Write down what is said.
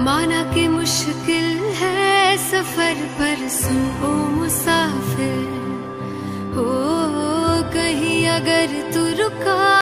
माना कि मुश्किल है सफर पर सुन ओ मुसाफिर, हो कहीं अगर तू रुका